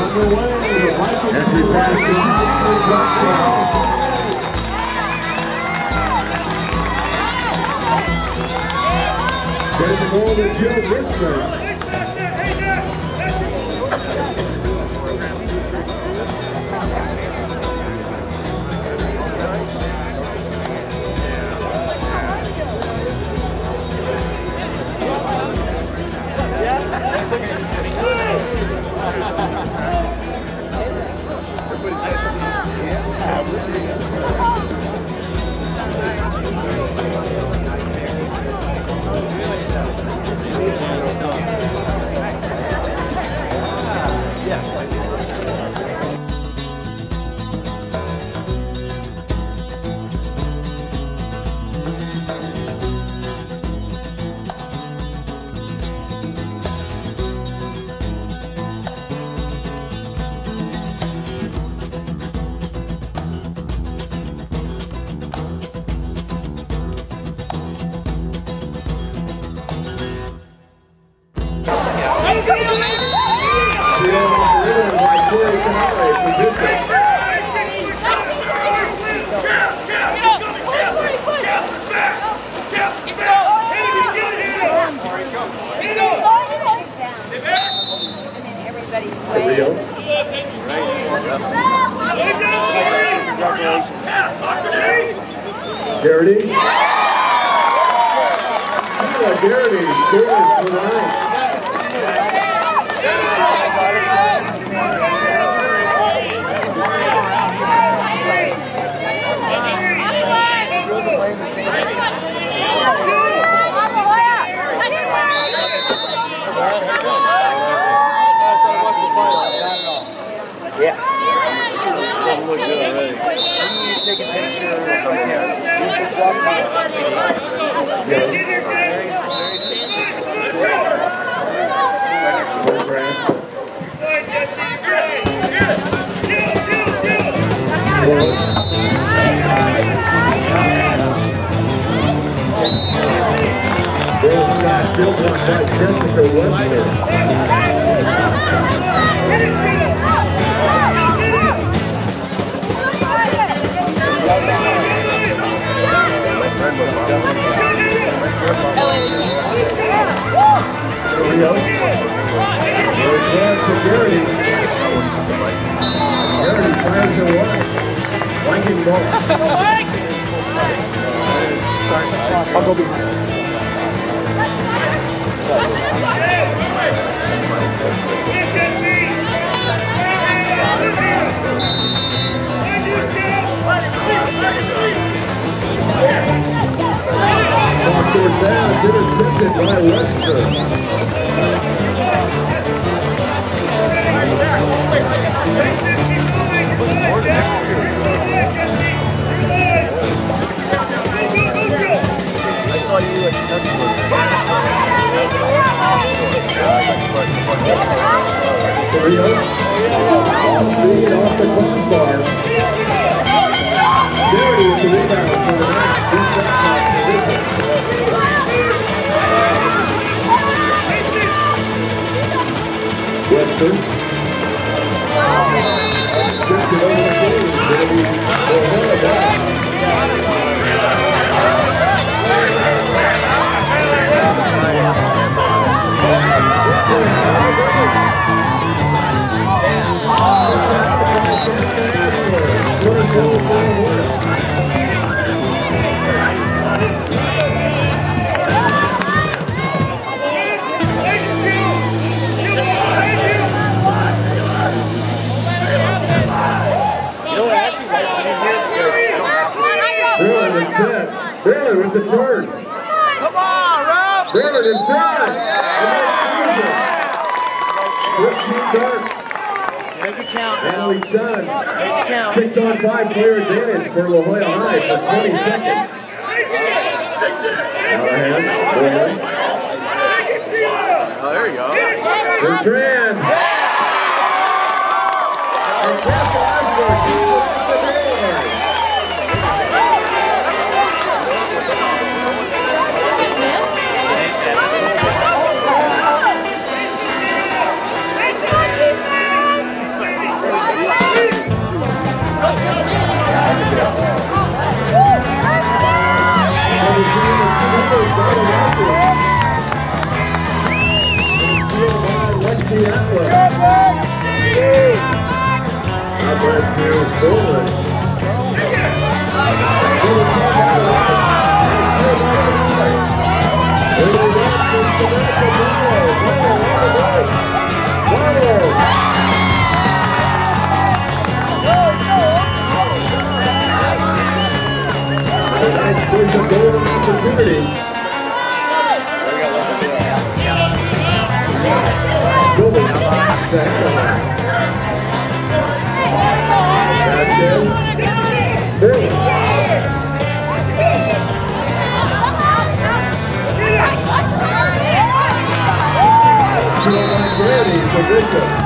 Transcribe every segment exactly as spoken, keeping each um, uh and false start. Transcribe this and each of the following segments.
Entry pass to There's the goal to Joe Richmond. Garrity. Yeah, Garrity scores for the night. Yeah. Doesn't look good already. Maybe you just take a picture or something. You just walk by. Very, very safe pictures. Bill Scott still wants by Jessica Webster. Rio. Return to Garrity. Garrity fires her one. Flanking ball. I'll go behind. Foster down, intercepted by Webster. I saw you at the festival. Rio. Lead it off the crossbar. Garrity with the rebound for the next two shots. Webster. Gets it over the field. It'll be O'Hara back. Baylor with the turn. Come on, Rob! Baylor is back. fifteen darts. Make it count. Natalie Dunn. Make it count. Six on five player advantage for La Jolla High for twenty seconds. Callahan. Oh, there you go. Bertrand. And Jeff Osborne. There's a golden opportunity. Golden Ready for Bishop.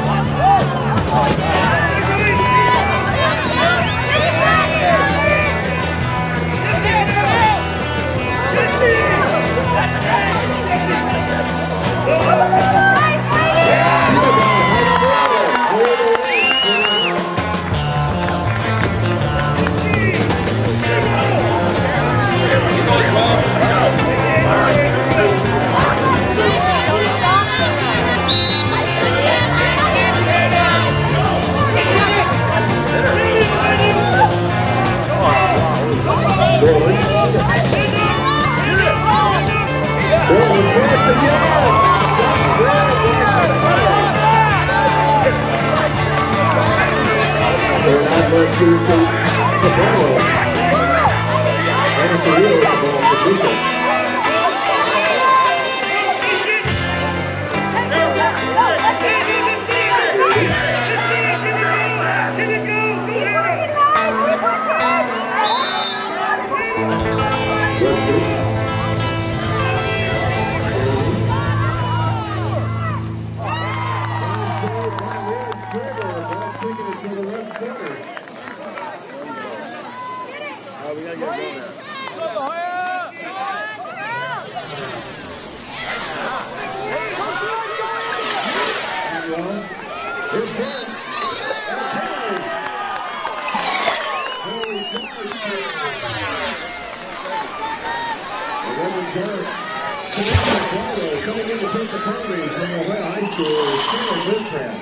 Coming in to take the penalty from Ohio High School is Taylor Goodcraft.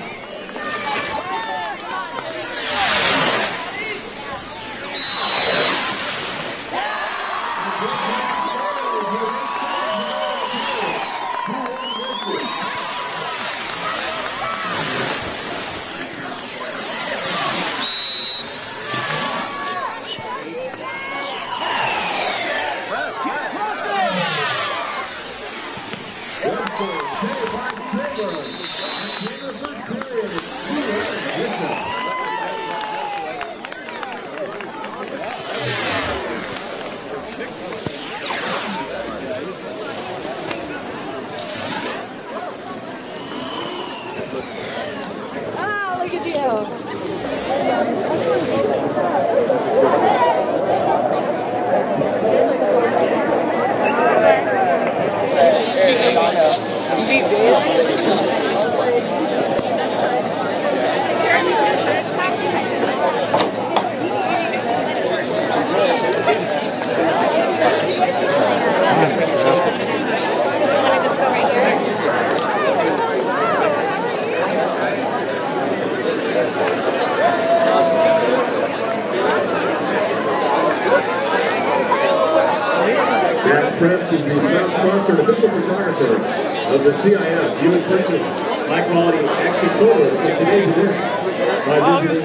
Press is the proud sponsor and official photographer of the C I F. You would purchase high-quality action photos for today's event by visiting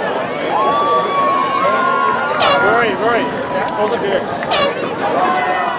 Rory, Rory, hold up here.